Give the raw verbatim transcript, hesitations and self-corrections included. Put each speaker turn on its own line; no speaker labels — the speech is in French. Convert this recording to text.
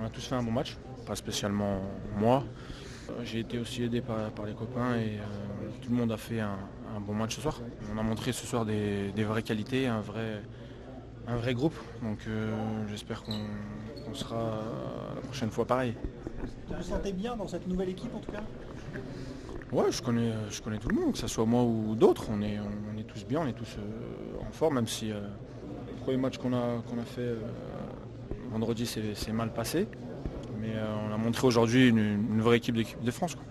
on a tous fait un bon match, pas spécialement moi. J'ai été aussi aidé par, par les copains et euh, tout le monde a fait un, un bon match ce soir. On a montré ce soir des, des vraies qualités, un vrai, un vrai groupe. Donc euh, j'espère qu'on qu'on sera la prochaine fois pareil.
Vous vous sentez bien dans cette nouvelle équipe en tout cas?
Ouais, je connais, je connais tout le monde, que ce soit moi ou d'autres. On est, on est tous bien, on est tous euh, en forme, même si euh, le premier match qu'on a, qu'on a fait euh, vendredi s'est mal passé. Mais euh, on a montré aujourd'hui une, une vraie équipe d'équipe de France, quoi.